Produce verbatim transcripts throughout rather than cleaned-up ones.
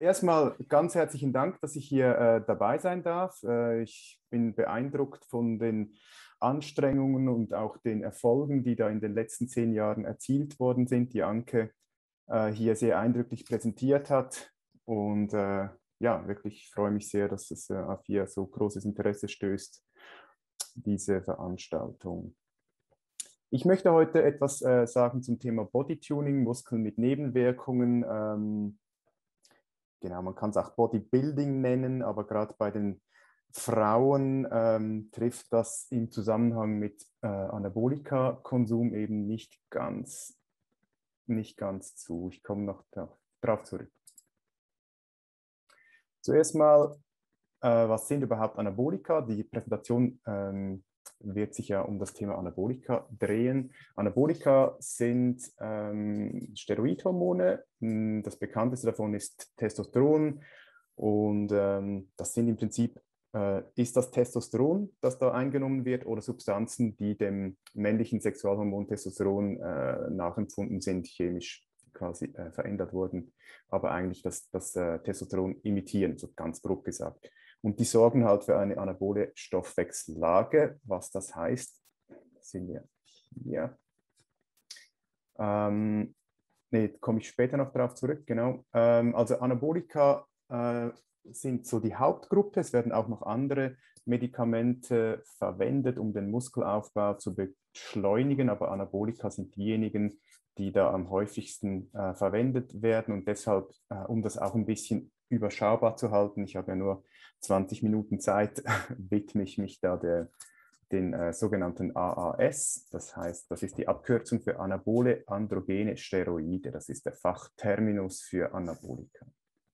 erstmal ganz herzlichen Dank, dass ich hier äh, dabei sein darf. Äh, ich bin beeindruckt von den Anstrengungen und auch den Erfolgen, die da in den letzten zehn Jahren erzielt worden sind, die Anke äh, hier sehr eindrücklich präsentiert hat. Und äh, ja, wirklich freue mich sehr, dass es äh, auf hier so großes Interesse stößt, diese Veranstaltung. Ich möchte heute etwas äh, sagen zum Thema Bodytuning, Muskeln mit Nebenwirkungen. Ähm, genau, man kann es auch Bodybuilding nennen, aber gerade bei den Frauen ähm, trifft das im Zusammenhang mit äh, Anabolika-Konsum eben nicht ganz, nicht ganz zu. Ich komme noch da, darauf zurück. Zuerst mal, äh, was sind überhaupt Anabolika? Die Präsentation ähm, wird sich ja um das Thema Anabolika drehen. Anabolika sind ähm, Steroidhormone. Das bekannteste davon ist Testosteron. Und ähm, das sind im Prinzip, äh, ist das Testosteron, das da eingenommen wird, oder Substanzen, die dem männlichen Sexualhormon Testosteron äh, nachempfunden sind, chemisch quasi äh, verändert wurden, aber eigentlich das, das äh, Testosteron imitieren, so ganz grob gesagt. Und die sorgen halt für eine anabole Stoffwechsellage. Was das heißt, sind wir hier. Ähm, nee, komme ich später noch darauf zurück, genau. Ähm, also Anabolika äh, sind so die Hauptgruppe. Es werden auch noch andere Medikamente verwendet, um den Muskelaufbau zu beschleunigen, aber Anabolika sind diejenigen, die da am häufigsten äh, verwendet werden, und deshalb, äh, um das auch ein bisschen überschaubar zu halten, ich habe ja nur zwanzig Minuten Zeit, widme ich mich da der, den äh, sogenannten A A S, das heißt, das ist die Abkürzung für Anabole Androgene Steroide, das ist der Fachterminus für Anabolika.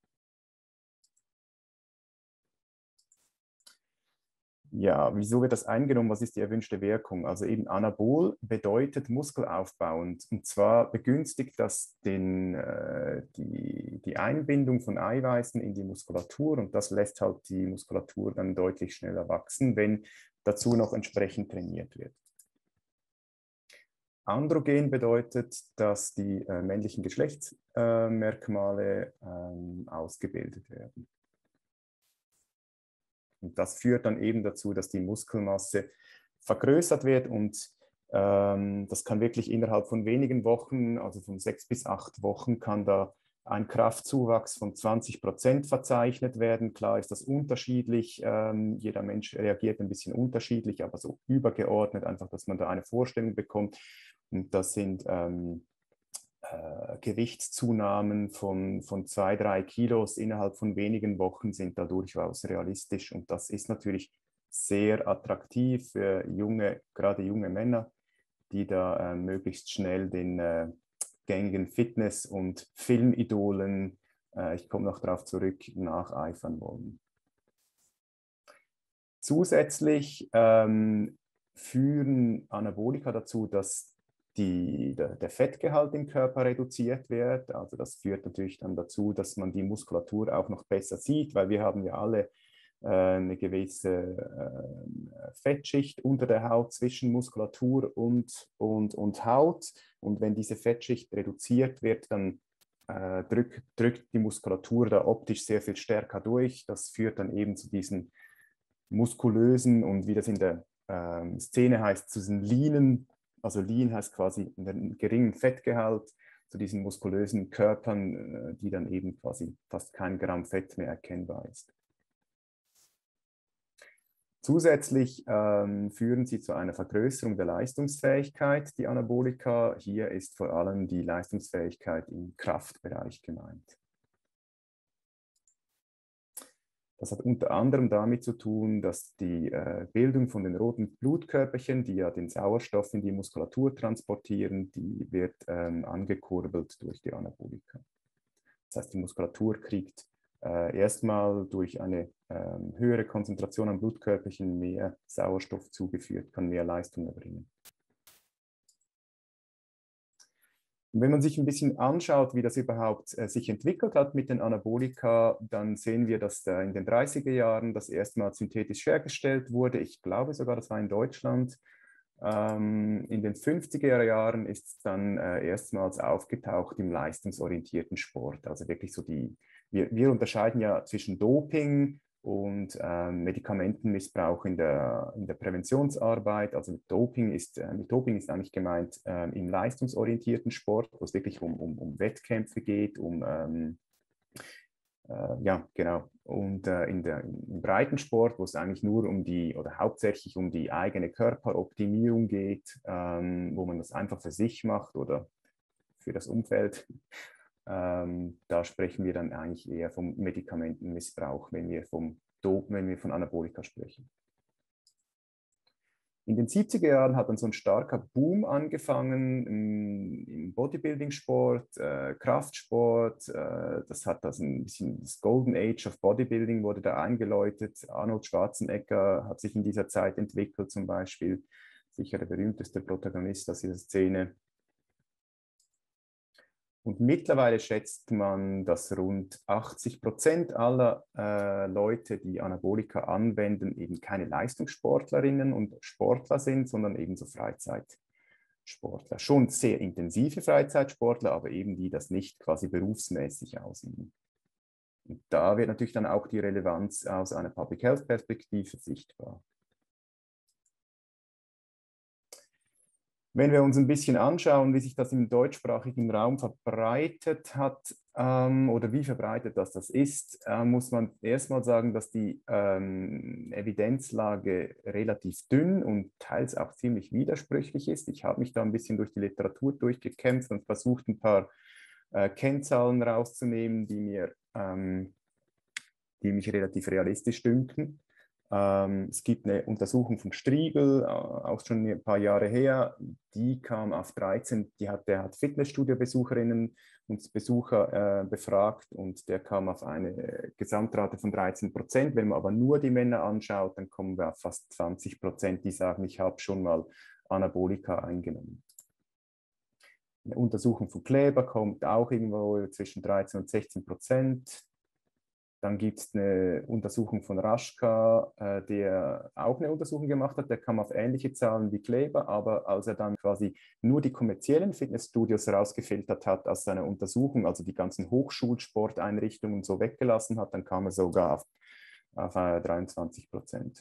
Ja, wieso wird das eingenommen? Was ist die erwünschte Wirkung? Also eben Anabol bedeutet muskelaufbauend, und zwar begünstigt das den, äh, die, die Einbindung von Eiweißen in die Muskulatur, und das lässt halt die Muskulatur dann deutlich schneller wachsen, wenn dazu noch entsprechend trainiert wird. Androgen bedeutet, dass die äh, männlichen Geschlechtsmerkmale äh, ausgebildet werden. Und das führt dann eben dazu, dass die Muskelmasse vergrößert wird, und ähm, das kann wirklich innerhalb von wenigen Wochen, also von sechs bis acht Wochen, kann da ein Kraftzuwachs von zwanzig Prozent verzeichnet werden. Klar ist das unterschiedlich, ähm, jeder Mensch reagiert ein bisschen unterschiedlich, aber so übergeordnet einfach, dass man da eine Vorstellung bekommt. Und das sind ähm, äh, Gewichtszunahmen von, von zwei, drei Kilos innerhalb von wenigen Wochen sind da durchaus realistisch. Und das ist natürlich sehr attraktiv für junge, gerade junge Männer, die da äh, möglichst schnell den äh, gängigen Fitness- und Filmidolen, äh, ich komme noch darauf zurück, nacheifern wollen. Zusätzlich ähm, führen Anabolika dazu, dass die, der, der Fettgehalt im Körper reduziert wird. Also das führt natürlich dann dazu, dass man die Muskulatur auch noch besser sieht, weil wir haben ja alle äh, eine gewisse äh, Fettschicht unter der Haut zwischen Muskulatur und, und, und Haut. Und wenn diese Fettschicht reduziert wird, dann äh, drück, drückt die Muskulatur da optisch sehr viel stärker durch. Das führt dann eben zu diesen muskulösen und, wie das in der ähm, Szene heißt, zu diesen Leanen, also Lean heißt quasi einen geringen Fettgehalt, zu diesen muskulösen Körpern, äh, die dann eben quasi fast kein Gramm Fett mehr erkennbar ist. Zusätzlich ähm, führen sie zu einer Vergrößerung der Leistungsfähigkeit, die Anabolika. Hier ist vor allem die Leistungsfähigkeit im Kraftbereich gemeint. Das hat unter anderem damit zu tun, dass die äh, Bildung von den roten Blutkörperchen, die ja den Sauerstoff in die Muskulatur transportieren, die wird ähm, angekurbelt durch die Anabolika. Das heißt, die Muskulatur kriegt äh, erstmal durch eine ähm, höhere Konzentration an Blutkörperchen mehr Sauerstoff zugeführt, kann mehr Leistung erbringen. Und wenn man sich ein bisschen anschaut, wie das überhaupt äh, sich entwickelt hat mit den Anabolika, dann sehen wir, dass äh, in den dreißiger Jahren das erste Mal synthetisch hergestellt wurde. Ich glaube sogar, das war in Deutschland. Ähm, in den fünfziger Jahren ist es dann äh, erstmals aufgetaucht im leistungsorientierten Sport. Also wirklich so die, wir, wir unterscheiden ja zwischen Doping und ähm, Medikamentenmissbrauch in der, in der Präventionsarbeit. Also mit Doping ist, äh, mit Doping ist eigentlich gemeint äh, im leistungsorientierten Sport, wo es wirklich um, um, um Wettkämpfe geht, um ähm, äh, ja, genau. Und äh, in der, im Breitensport, wo es eigentlich nur um die oder hauptsächlich um die eigene Körperoptimierung geht, ähm, wo man das einfach für sich macht oder für das Umfeld, ähm, da sprechen wir dann eigentlich eher vom Medikamentenmissbrauch, wenn wir, vom Dop wenn wir von Anabolika sprechen. In den siebziger Jahren hat dann so ein starker Boom angefangen im, im Bodybuilding-Sport, äh, Kraftsport. Äh, das hat das ein bisschen, das Golden Age of Bodybuilding wurde da eingeläutet. Arnold Schwarzenegger hat sich in dieser Zeit entwickelt, zum Beispiel. Sicher der berühmteste Protagonist aus dieser Szene. Und mittlerweile schätzt man, dass rund achtzig Prozent aller äh, Leute, die Anabolika anwenden, eben keine Leistungssportlerinnen und Sportler sind, sondern ebenso Freizeitsportler. Schon sehr intensive Freizeitsportler, aber eben die das nicht quasi berufsmäßig ausüben. Und da wird natürlich dann auch die Relevanz aus einer Public Health Perspektive sichtbar. Wenn wir uns ein bisschen anschauen, wie sich das im deutschsprachigen Raum verbreitet hat ähm, oder wie verbreitet das, das ist, äh, muss man erstmal sagen, dass die ähm, Evidenzlage relativ dünn und teils auch ziemlich widersprüchlich ist. Ich habe mich da ein bisschen durch die Literatur durchgekämpft und versucht, ein paar äh, Kennzahlen rauszunehmen, die mir, ähm, die mich relativ realistisch dünken. Ähm, es gibt eine Untersuchung von Striegel, äh, auch schon ein paar Jahre her, die kam auf dreizehn, die hat, der hat Fitnessstudio-Besucherinnen und Besucher äh, befragt und der kam auf eine Gesamtrate von dreizehn Prozent. Wenn man aber nur die Männer anschaut, dann kommen wir auf fast zwanzig Prozent, die sagen, ich habe schon mal Anabolika eingenommen. Eine Untersuchung von Kleber kommt auch irgendwo zwischen dreizehn und sechzehn Prozent. Dann gibt es eine Untersuchung von Raschka, äh, der auch eine Untersuchung gemacht hat. Der kam auf ähnliche Zahlen wie Kleber, aber als er dann quasi nur die kommerziellen Fitnessstudios rausgefiltert hat aus seiner Untersuchung, also die ganzen Hochschulsporteinrichtungen so weggelassen hat, dann kam er sogar auf, auf äh, dreiundzwanzig Prozent.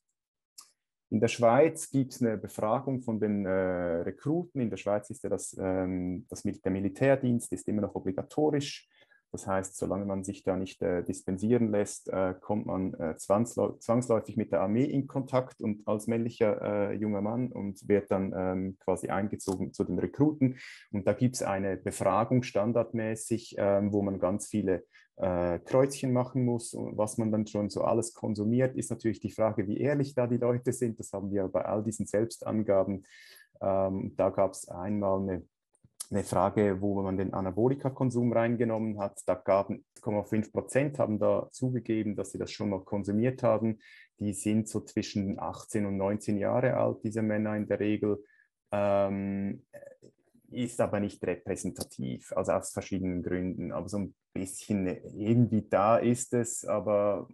In der Schweiz gibt es eine Befragung von den äh, Rekruten. In der Schweiz ist ja das, ähm, das, der Militärdienst ist immer noch obligatorisch. Das heißt, solange man sich da nicht äh, dispensieren lässt, äh, kommt man äh, zwangsläufig mit der Armee in Kontakt und als männlicher äh, junger Mann und wird dann ähm, quasi eingezogen zu den Rekruten. Und da gibt es eine Befragung standardmäßig, ähm, wo man ganz viele äh, Kreuzchen machen muss. Und was man dann schon so alles konsumiert, ist natürlich die Frage, wie ehrlich da die Leute sind. Das haben wir bei all diesen Selbstangaben. Ähm, da gab es einmal eine eine Frage, wo man den Anabolika-Konsum reingenommen hat. Da gaben eins Komma fünf Prozent haben da zugegeben, dass sie das schon mal konsumiert haben. Die sind so zwischen achtzehn und neunzehn Jahre alt, diese Männer in der Regel. Ähm, ist aber nicht repräsentativ, also aus verschiedenen Gründen. Aber so ein bisschen irgendwie da ist es, aber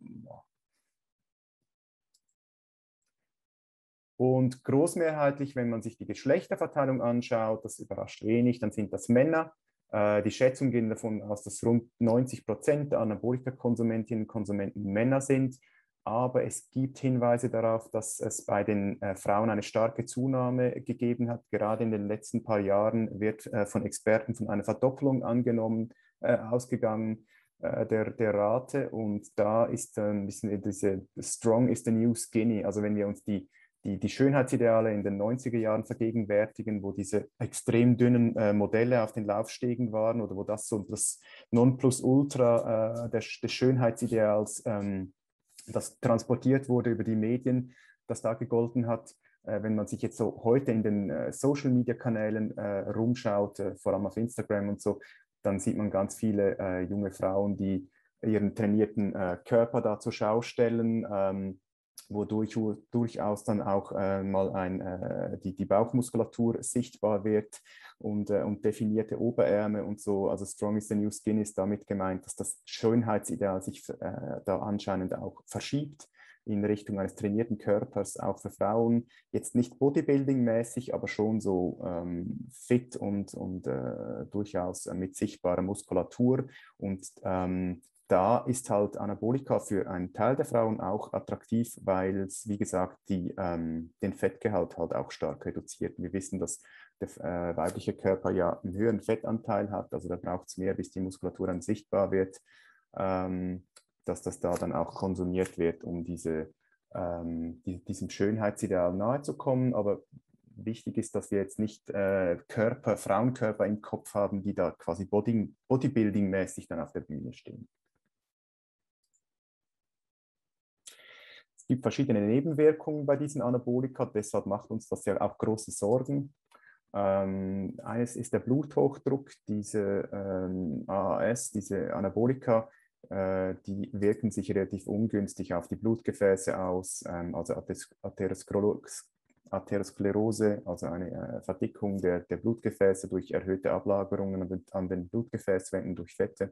und großmehrheitlich, wenn man sich die Geschlechterverteilung anschaut, das überrascht wenig, dann sind das Männer. Äh, die Schätzungen gehen davon aus, dass rund neunzig Prozent der Anabolika-Konsumentinnen und Konsumenten Männer sind. Aber es gibt Hinweise darauf, dass es bei den äh, Frauen eine starke Zunahme gegeben hat. Gerade in den letzten paar Jahren wird äh, von Experten von einer Verdopplung angenommen, äh, ausgegangen äh, der, der Rate. Und da ist ein bisschen diese Strong is the new skinny. Also wenn wir uns die Die, die Schönheitsideale in den neunziger Jahren vergegenwärtigen, wo diese extrem dünnen äh, Modelle auf den Laufstegen waren oder wo das so das Nonplusultra äh, des, des Schönheitsideals, ähm, das transportiert wurde über die Medien, das da gegolten hat. Äh, wenn man sich jetzt so heute in den äh, Social-Media-Kanälen äh, rumschaut, äh, vor allem auf Instagram und so, dann sieht man ganz viele äh, junge Frauen, die ihren trainierten äh, Körper da zur Schau stellen, ähm, wodurch durchaus dann auch äh, mal ein, äh, die, die Bauchmuskulatur sichtbar wird und, äh, und definierte Oberärme und so. Also Strong is the new skin ist damit gemeint, dass das Schönheitsideal sich äh, da anscheinend auch verschiebt in Richtung eines trainierten Körpers, auch für Frauen. Jetzt nicht Bodybuilding-mäßig, aber schon so ähm, fit und, und äh, durchaus äh, mit sichtbarer Muskulatur. Und ähm, da ist halt Anabolika für einen Teil der Frauen auch attraktiv, weil es, wie gesagt, die, ähm, den Fettgehalt halt auch stark reduziert. Wir wissen, dass der äh, weibliche Körper ja einen höheren Fettanteil hat, also da braucht es mehr, bis die Muskulatur dann sichtbar wird, ähm, dass das da dann auch konsumiert wird, um diese, ähm, die, diesem Schönheitsideal nahe zu kommen. Aber wichtig ist, dass wir jetzt nicht äh, Körper, Frauenkörper im Kopf haben, die da quasi Body, Bodybuilding-mäßig dann auf der Bühne stehen. Es gibt verschiedene Nebenwirkungen bei diesen Anabolika, deshalb macht uns das ja auch große Sorgen. Ähm, eines ist der Bluthochdruck. Diese ähm, A A S, diese Anabolika, äh, die wirken sich relativ ungünstig auf die Blutgefäße aus, ähm, also Atherosklerose, also eine äh, Verdickung der, der Blutgefäße durch erhöhte Ablagerungen an den, an den Blutgefäßwänden durch Fette,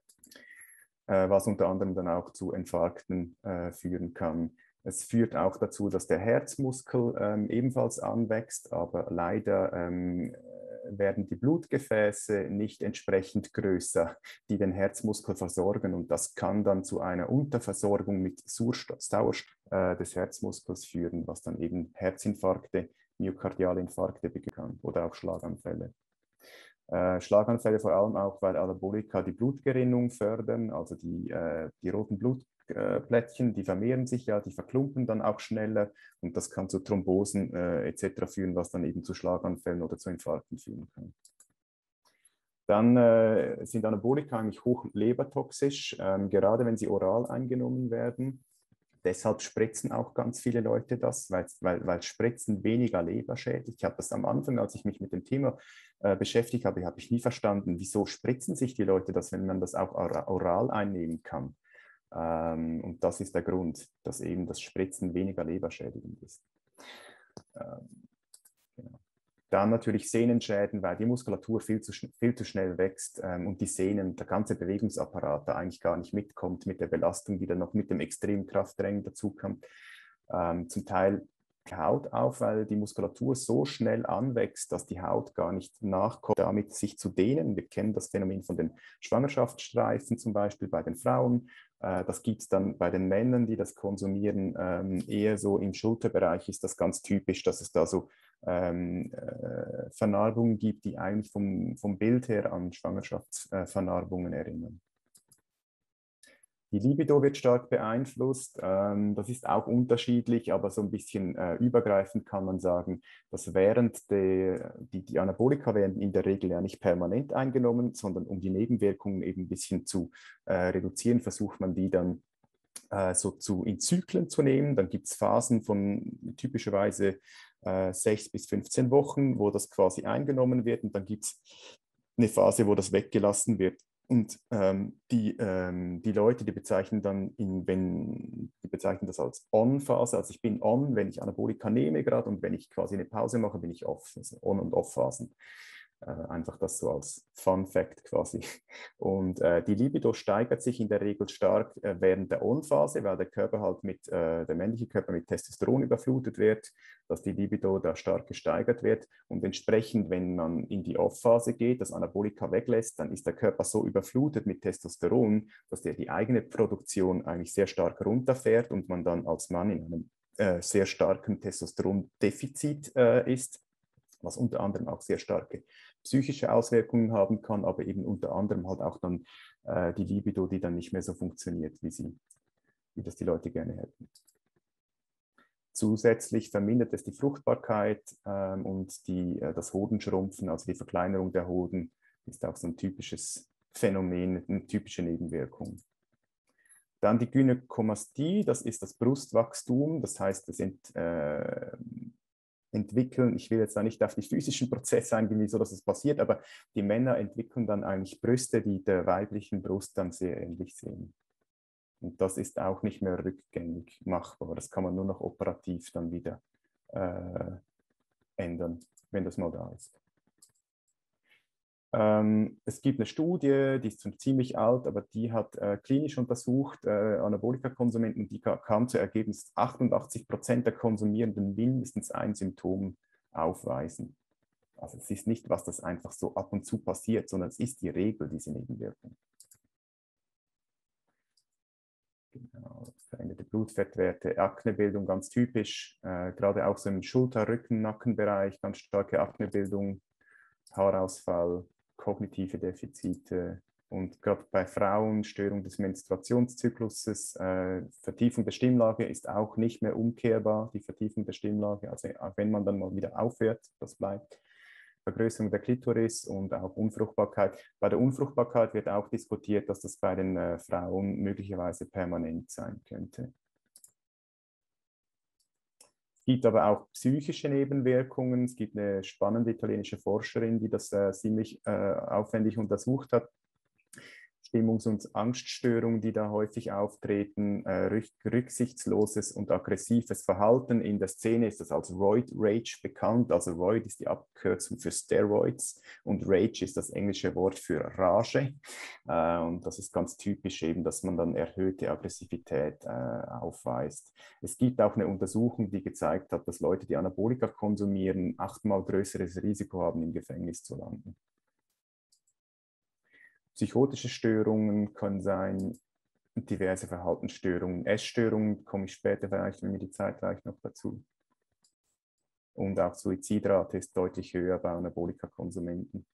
äh, was unter anderem dann auch zu Infarkten äh, führen kann. Es führt auch dazu, dass der Herzmuskel ähm, ebenfalls anwächst, aber leider ähm, werden die Blutgefäße nicht entsprechend größer, die den Herzmuskel versorgen, und das kann dann zu einer Unterversorgung mit Sauerstoff, Sauerstoff äh, des Herzmuskels führen, was dann eben Herzinfarkte, Myokardialinfarkte beginnen kann oder auch Schlaganfälle. Äh, Schlaganfälle vor allem auch, weil Anabolika die Blutgerinnung fördern, also die, äh, die roten Blutplättchen, die vermehren sich ja, die verklumpen dann auch schneller, und das kann zu Thrombosen äh, et cetera führen, was dann eben zu Schlaganfällen oder zu Infarkten führen kann. Dann äh, sind Anabolika eigentlich hoch lebertoxisch, ähm, gerade wenn sie oral eingenommen werden. Deshalb spritzen auch ganz viele Leute das, weil, weil, weil Spritzen weniger Leber schädigt. Ich habe das am Anfang, als ich mich mit dem Thema äh, beschäftigt habe, habe ich nie verstanden, wieso spritzen sich die Leute das, wenn man das auch oral einnehmen kann. Ähm, und das ist der Grund, dass eben das Spritzen weniger leberschädigend ist. Ähm, genau. Dann natürlich Sehnenschäden, weil die Muskulatur viel zu, viel zu schnell wächst ähm, und die Sehnen, der ganze Bewegungsapparat da eigentlich gar nicht mitkommt mit der Belastung, die dann noch mit dem extremen Krafttraining dazukommt. Ähm, zum Teil die Haut auf, weil die Muskulatur so schnell anwächst, dass die Haut gar nicht nachkommt, damit sich zu dehnen. Wir kennen das Phänomen von den Schwangerschaftsstreifen zum Beispiel bei den Frauen. Äh, das gibt es dann bei den Männern, die das konsumieren, ähm, eher so im Schulterbereich ist das ganz typisch, dass es da so ähm, äh, Vernarbungen gibt, die eigentlich vom, vom Bild her an Schwangerschaftsvernarbungen äh, erinnern. Die Libido wird stark beeinflusst. Ähm, das ist auch unterschiedlich, aber so ein bisschen äh, übergreifend kann man sagen, dass während der, die, die Anabolika werden in der Regel ja nicht permanent eingenommen, sondern um die Nebenwirkungen eben ein bisschen zu äh, reduzieren, versucht man die dann äh, so zu, in Zyklen zu nehmen. Dann gibt es Phasen von typischerweise äh, sechs bis fünfzehn Wochen, wo das quasi eingenommen wird, und dann gibt es eine Phase, wo das weggelassen wird. Und ähm, die, ähm, die Leute, die bezeichnen dann, in, wenn, die bezeichnen das als On-Phase, also ich bin on, wenn ich Anabolika nehme gerade, und wenn ich quasi eine Pause mache, bin ich off, also On- und Off-Phasen. Äh, einfach das so als Fun-Fact quasi. Und äh, die Libido steigert sich in der Regel stark äh, während der On-Phase, weil der Körper halt mit, äh, der männliche Körper mit Testosteron überflutet wird, dass die Libido da stark gesteigert wird. Und entsprechend, wenn man in die Off-Phase geht, das Anabolika weglässt, dann ist der Körper so überflutet mit Testosteron, dass der die eigene Produktion eigentlich sehr stark runterfährt und man dann als Mann in einem äh, sehr starken Testosterondefizit äh, ist, was unter anderem auch sehr starke psychische Auswirkungen haben kann, aber eben unter anderem halt auch dann äh, die Libido, die dann nicht mehr so funktioniert, wie, sie, wie das die Leute gerne hätten. Zusätzlich vermindert es die Fruchtbarkeit ähm, und die, äh, das Hodenschrumpfen, also die Verkleinerung der Hoden, ist auch so ein typisches Phänomen, eine typische Nebenwirkung. Dann die Gynäkomastie, das ist das Brustwachstum, das heißt, das sind äh, entwickeln, ich will jetzt da nicht auf die physischen Prozesse eingehen, wieso das passiert, aber die Männer entwickeln dann eigentlich Brüste, die der weiblichen Brust dann sehr ähnlich sehen. Und das ist auch nicht mehr rückgängig machbar. Das kann man nur noch operativ dann wieder äh, ändern, wenn das mal da ist. Ähm, es gibt eine Studie, die ist schon ziemlich alt, aber die hat äh, klinisch untersucht, äh, Anabolika-Konsumenten, die ka kam zu Ergebnis, dass achtundachtzig Prozent der Konsumierenden mindestens ein Symptom aufweisen. Also es ist nicht, was das einfach so ab und zu passiert, sondern es ist die Regel, diese Nebenwirkung. Genau, veränderte Blutfettwerte, Aknebildung ganz typisch, äh, gerade auch so im Schulter-, Rücken-, Nackenbereich, ganz starke Aknebildung, Haarausfall, kognitive Defizite und gerade bei Frauen Störung des Menstruationszykluses, äh, Vertiefung der Stimmlage ist auch nicht mehr umkehrbar, die Vertiefung der Stimmlage, also wenn man dann mal wieder aufhört, das bleibt. Vergrößerung der Klitoris und auch Unfruchtbarkeit. Bei der Unfruchtbarkeit wird auch diskutiert, dass das bei den äh, Frauen möglicherweise permanent sein könnte. Es gibt aber auch psychische Nebenwirkungen. Es gibt eine spannende italienische Forscherin, die das äh, ziemlich äh, aufwendig untersucht hat. Stimmungs- und Angststörungen, die da häufig auftreten, äh, rücksichtsloses und aggressives Verhalten. In der Szene ist das als Roid Rage bekannt. Also Roid ist die Abkürzung für Steroids und Rage ist das englische Wort für Rage. Äh, und das ist ganz typisch eben, dass man dann erhöhte Aggressivität äh, aufweist. Es gibt auch eine Untersuchung, die gezeigt hat, dass Leute, die Anabolika konsumieren, achtmal größeres Risiko haben, im Gefängnis zu landen. Psychotische Störungen können sein, diverse Verhaltensstörungen, Essstörungen, komme ich später vielleicht, wenn mir die Zeit reicht, noch dazu. Und auch Suizidrate ist deutlich höher bei Anabolika-Konsumenten.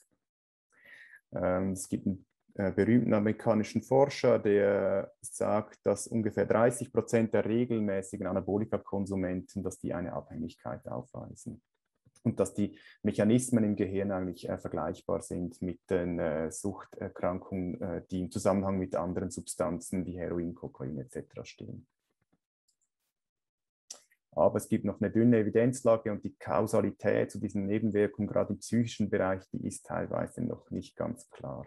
Ähm, es gibt einen äh, berühmten amerikanischen Forscher, der sagt, dass ungefähr dreißig Prozent der regelmäßigen Anabolika-Konsumenten, dass die eine Abhängigkeit aufweisen. Und dass die Mechanismen im Gehirn eigentlich äh, vergleichbar sind mit den äh, Suchterkrankungen, äh, die im Zusammenhang mit anderen Substanzen wie Heroin, Kokain et cetera stehen. Aber es gibt noch eine dünne Evidenzlage und die Kausalität zu diesen Nebenwirkungen, gerade im psychischen Bereich, die ist teilweise noch nicht ganz klar.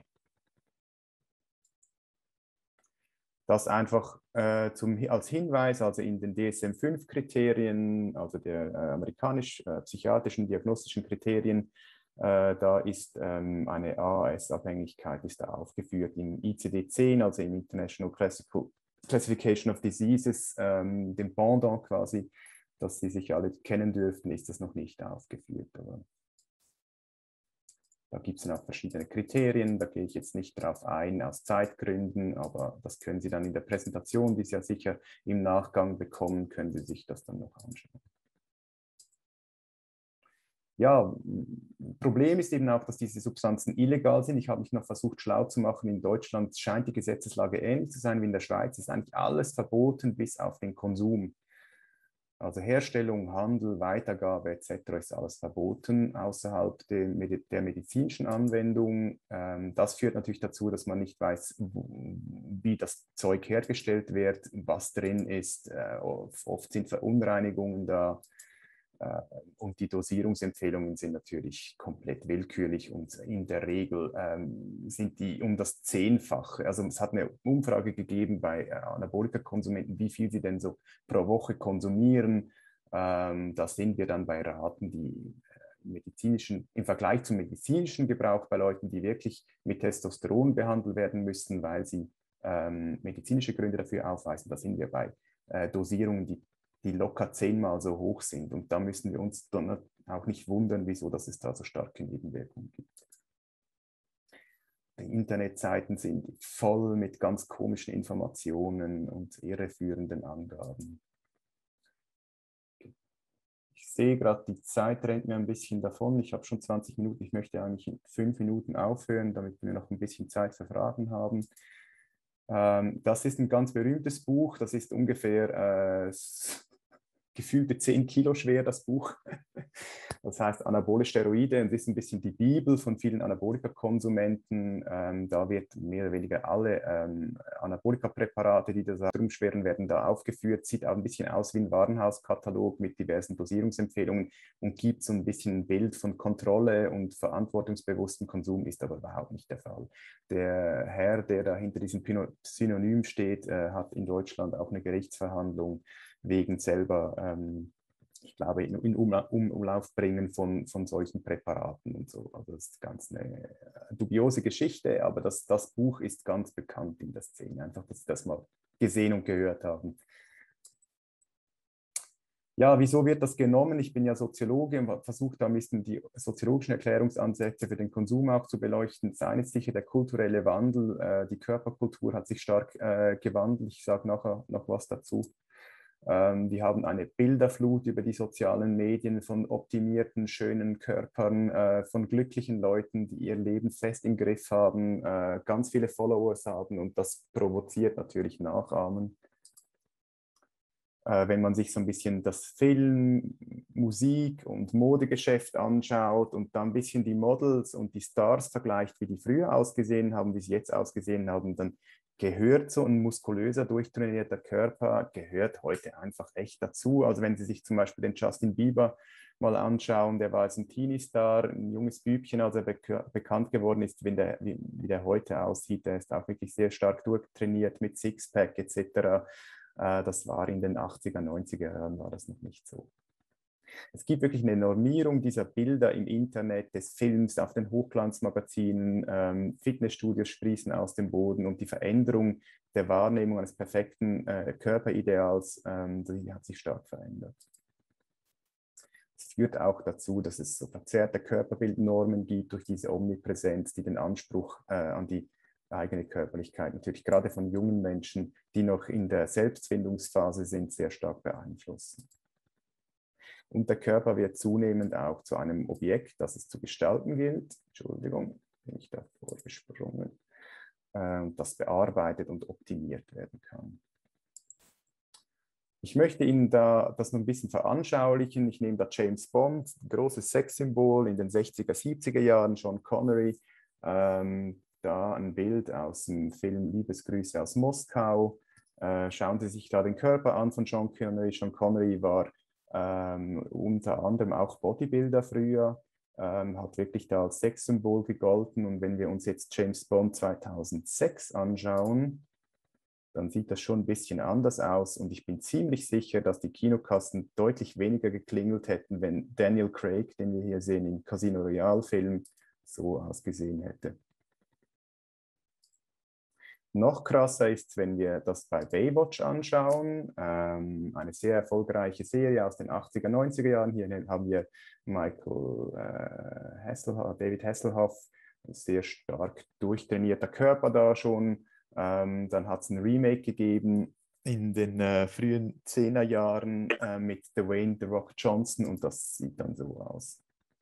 Das einfach äh, zum, als Hinweis, also in den D S M fünf Kriterien, also der äh, amerikanisch-psychiatrischen äh, diagnostischen Kriterien, äh, da ist ähm, eine A A S-Abhängigkeit ist da aufgeführt. Im I C D zehn, also im International Classical Classification of Diseases, ähm, dem Pendant quasi, dass Sie sich alle kennen dürften, ist das noch nicht aufgeführt. Aber da gibt es dann auch verschiedene Kriterien, da gehe ich jetzt nicht drauf ein aus Zeitgründen, aber das können Sie dann in der Präsentation, die Sie ja sicher im Nachgang bekommen, können Sie sich das dann noch anschauen. Ja, Problem ist eben auch, dass diese Substanzen illegal sind. Ich habe mich noch versucht, schlau zu machen. In Deutschland scheint die Gesetzeslage ähnlich zu sein wie in der Schweiz. Es ist eigentlich alles verboten bis auf den Konsum. Also Herstellung, Handel, Weitergabe et cetera ist alles verboten außerhalb der, der medizinischen Anwendung. Ähm, das führt natürlich dazu, dass man nicht weiß, wie das Zeug hergestellt wird, was drin ist. Äh, oft sind Verunreinigungen da. Und die Dosierungsempfehlungen sind natürlich komplett willkürlich und in der Regel ähm, sind die um das Zehnfache. Also es hat eine Umfrage gegeben bei äh, Anabolika-Konsumenten, wie viel sie denn so pro Woche konsumieren. Ähm, da sind wir dann bei Raten, die äh, medizinischen, im Vergleich zum medizinischen Gebrauch bei Leuten, die wirklich mit Testosteron behandelt werden müssen, weil sie ähm, medizinische Gründe dafür aufweisen, da sind wir bei äh, Dosierungen, die die locker zehnmal so hoch sind. Und da müssen wir uns dann auch nicht wundern, wieso dass es da so starke Nebenwirkungen gibt. Die Internetseiten sind voll mit ganz komischen Informationen und irreführenden Angaben. Ich sehe gerade, die Zeit rennt mir ein bisschen davon. Ich habe schon zwanzig Minuten. Ich möchte eigentlich in fünf Minuten aufhören, damit wir noch ein bisschen Zeit für Fragen haben. Ähm, das ist ein ganz berühmtes Buch. Das ist ungefähr äh, gefühlte zehn Kilo schwer, das Buch. Das heißt Anabole Steroide und ist ein bisschen die Bibel von vielen Anabolika-Konsumenten. Ähm, da wird mehr oder weniger alle ähm, Anabolika-Präparate, die da rumschweren, werden da aufgeführt. Sieht auch ein bisschen aus wie ein Warenhauskatalog mit diversen Dosierungsempfehlungen und gibt so ein bisschen ein Bild von Kontrolle und verantwortungsbewusstem Konsum, ist aber überhaupt nicht der Fall. Der Herr, der da hinter diesem Synonym steht, äh, hat in Deutschland auch eine Gerichtsverhandlung wegen selber ähm, ich glaube, in, in Umla um, Umlauf bringen von, von solchen Präparaten und so. Also das ist ganz eine dubiose Geschichte, aber das, das Buch ist ganz bekannt in der Szene, einfach, dass Sie das mal gesehen und gehört haben. Ja, wieso wird das genommen? Ich bin ja Soziologe und versuche da ein bisschen die soziologischen Erklärungsansätze für den Konsum auch zu beleuchten. Seien es sicher der kulturelle Wandel, äh, die Körperkultur hat sich stark äh, gewandelt. Ich sage nachher noch was dazu. Ähm, wir haben eine Bilderflut über die sozialen Medien von optimierten, schönen Körpern, äh, von glücklichen Leuten, die ihr Leben fest im Griff haben, äh, ganz viele Followers haben und das provoziert natürlich Nachahmen. Wenn man sich so ein bisschen das Film-, Musik- und Modegeschäft anschaut und dann ein bisschen die Models und die Stars vergleicht, wie die früher ausgesehen haben, wie sie jetzt ausgesehen haben, dann gehört so ein muskulöser, durchtrainierter Körper, gehört heute einfach echt dazu. Also wenn Sie sich zum Beispiel den Justin Bieber mal anschauen, der war jetzt ein Teenie-Star, ein junges Bübchen, als er be bekannt geworden ist, wie der, wie, wie der heute aussieht. Der ist auch wirklich sehr stark durchtrainiert mit Sixpack et cetera. Das war in den achtziger, neunziger Jahren war das noch nicht so. Es gibt wirklich eine Normierung dieser Bilder im Internet, des Films, auf den Hochglanzmagazinen, ähm, Fitnessstudios sprießen aus dem Boden und die Veränderung der Wahrnehmung eines perfekten äh, Körperideals, ähm, die hat sich stark verändert. Es führt auch dazu, dass es so verzerrte Körperbildnormen gibt durch diese Omnipräsenz, die den Anspruch äh, an die eigene Körperlichkeit natürlich gerade von jungen Menschen, die noch in der Selbstfindungsphase sind, sehr stark beeinflussen. Und der Körper wird zunehmend auch zu einem Objekt, das es zu gestalten gilt. Entschuldigung, bin ich da vorgesprungen. Äh, das bearbeitet und optimiert werden kann. Ich möchte Ihnen da das noch ein bisschen veranschaulichen. Ich nehme da James Bond, großes Sexsymbol in den sechziger, siebziger Jahren, Sean Connery. Ähm, da ein Bild aus dem Film Liebesgrüße aus Moskau. Äh, schauen Sie sich da den Körper an von Sean Connery. Sean Connery war ähm, unter anderem auch Bodybuilder früher, ähm, hat wirklich da als Sexsymbol gegolten. Und wenn wir uns jetzt James Bond zweitausendsechs anschauen, dann sieht das schon ein bisschen anders aus. Und ich bin ziemlich sicher, dass die Kinokassen deutlich weniger geklingelt hätten, wenn Daniel Craig, den wir hier sehen im Casino Royale-Film, so ausgesehen hätte. Noch krasser ist, wenn wir das bei Baywatch anschauen, ähm, eine sehr erfolgreiche Serie aus den achtziger, neunziger Jahren. Hier haben wir Michael äh, Hasselhoff, David Hasselhoff, ein sehr stark durchtrainierter Körper da schon. Ähm, dann hat es ein Remake gegeben in den äh, frühen zehner Jahren äh, mit Dwayne The Rock Johnson und das sieht dann so aus.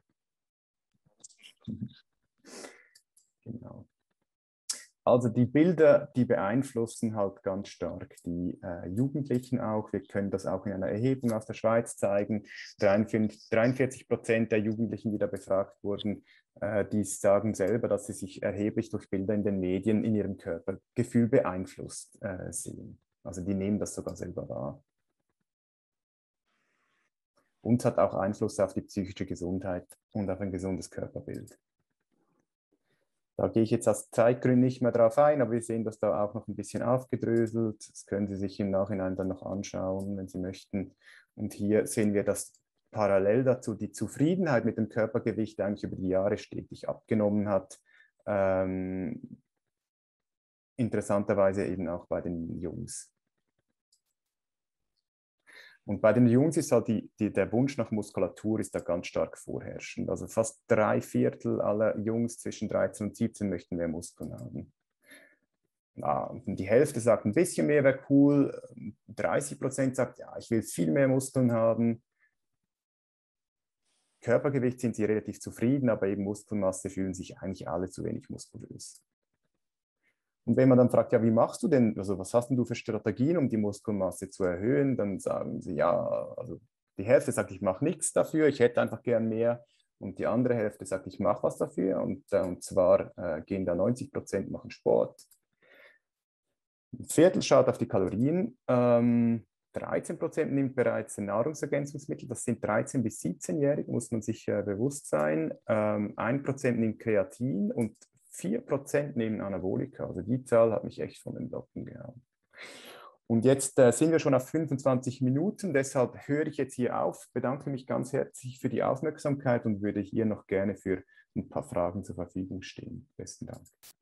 Genau. Also die Bilder, die beeinflussen halt ganz stark die äh, Jugendlichen auch. Wir können das auch in einer Erhebung aus der Schweiz zeigen. dreiundvierzig Prozent der Jugendlichen, die da befragt wurden, äh, die sagen selber, dass sie sich erheblich durch Bilder in den Medien in ihrem Körpergefühl beeinflusst äh, sehen. Also die nehmen das sogar selber wahr. Und hat auch Einfluss auf die psychische Gesundheit und auf ein gesundes Körperbild. Da gehe ich jetzt aus Zeitgründen nicht mehr drauf ein, aber wir sehen das da auch noch ein bisschen aufgedröselt. Das können Sie sich im Nachhinein dann noch anschauen, wenn Sie möchten. Und hier sehen wir, dass parallel dazu die Zufriedenheit mit dem Körpergewicht eigentlich über die Jahre stetig abgenommen hat. Ähm, interessanterweise eben auch bei den Jungs. Und bei den Jungs ist halt die, die, der Wunsch nach Muskulatur ist da ganz stark vorherrschend. Also fast drei Viertel aller Jungs zwischen dreizehn und siebzehn möchten mehr Muskeln haben. Ja, und die Hälfte sagt, ein bisschen mehr wäre cool. dreißig Prozent sagt, ja, ich will viel mehr Muskeln haben. Körpergewicht sind sie relativ zufrieden, aber eben Muskelmasse fühlen sich eigentlich alle zu wenig muskulös. Und wenn man dann fragt, ja, wie machst du denn, also was hast denn du für Strategien, um die Muskelmasse zu erhöhen, dann sagen sie, ja, also die Hälfte sagt, ich mache nichts dafür, ich hätte einfach gern mehr. Und die andere Hälfte sagt, ich mache was dafür. Und, äh, und zwar äh, gehen da neunzig Prozent machen Sport. Ein Viertel schaut auf die Kalorien. Ähm, dreizehn Prozent nimmt bereits Nahrungsergänzungsmittel. Das sind dreizehn- bis siebzehnjährige, muss man sich äh, bewusst sein. Ähm, ein Prozent nimmt Kreatin und vier Prozent nehmen Anabolika. Also die Zahl hat mich echt von den Locken gehauen. Und jetzt äh, sind wir schon auf fünfundzwanzig Minuten, deshalb höre ich jetzt hier auf, bedanke mich ganz herzlich für die Aufmerksamkeit und würde hier noch gerne für ein paar Fragen zur Verfügung stehen. Besten Dank.